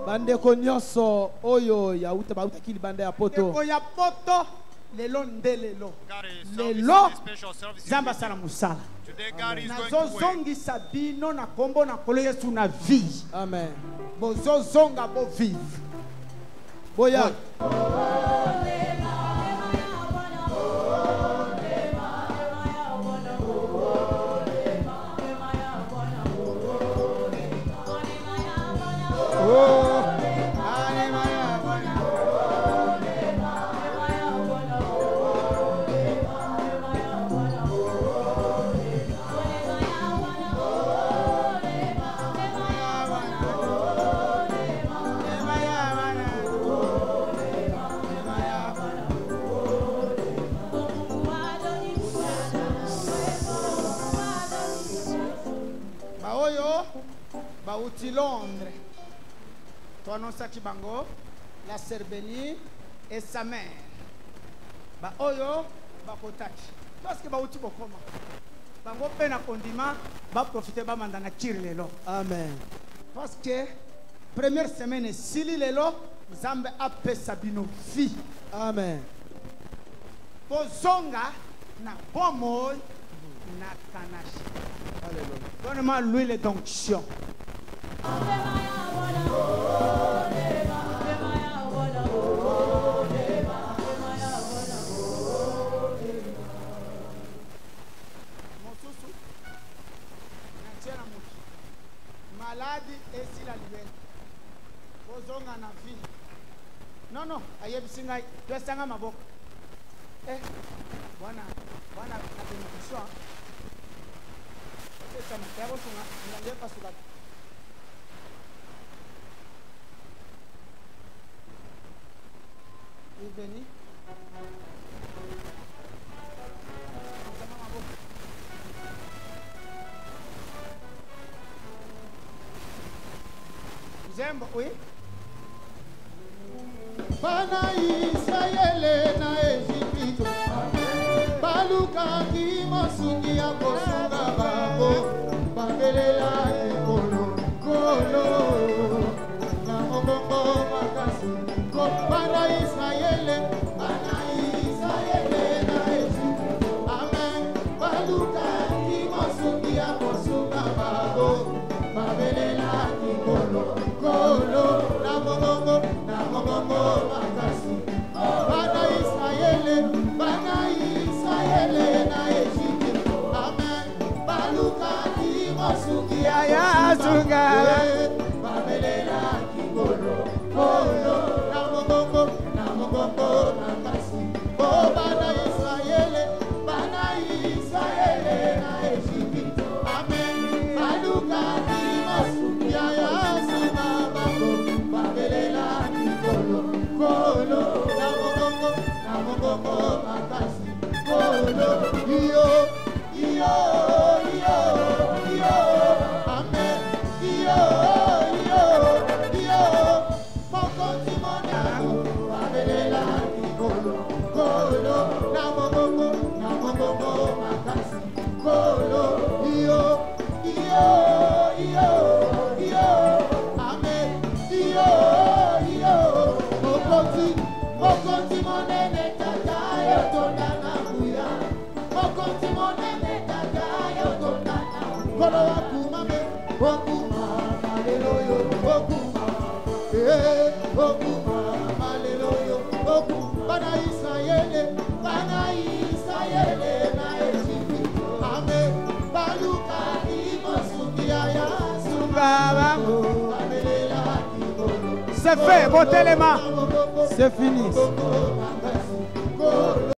Bande konyoso oyo ya uta bauta kili bande ya poto. Eko ya poto lelo nde lelo. Lelo zamba sala musala. Nazozongisa bino na kombo na kolo Yesu na vie. Amen. Bozozonga bo vive. Boya. Bauti Londres. Toi non sa kibango la Serbénie et sa mère. Ba oyo ba kotaki. Parce que bauti bokoma. Bango pena kondima ba profiter ba mandana kirlelo. Amen. Parce que première semaine sili lelo Zambe ape sabino fi. Amen. Bozonga na bomoy na kanashi. Alléluia. Donne-moi l'huile d'onction. Maladie et si la libelle. Bozonga na vie. Non, non, ayebisinga, tu es sanga maboko. Eh, bwana na bénédiction. C'est ça, mais on a pas sur la. Il est venu. Vous aimez, oui? Bana Israele na Egypto baluka ki masungi ya kosunga babo babelela ekolo kolo na mobongo makasi ko bana Israele na Egypto amen baluka ki masungi ya kosunga babo babelela ekolo kolo na mobongo makasi bana Israele na Egypto amen baluka ki masungi ya sunga babelela kikolo kolo na mobongo makasi oh bana Israele na Egypto amen baluka ki masungi ya sunga babo babelela kolo na mobongo makasi kolo iyo amen iyo mokonzi monako babelela kolo na mobongo makasi kolo iyo amen iyo mokonzi monene tata yo tondana kuya mokonzi monene tata yo tondana kolo wakumame wakuma haleluya wakuma haleluya wakuma bana Israele na Egypto amen baluka imosuki ya sunga bango babelela kikolo c'est fait, botez les mains. C'est fini.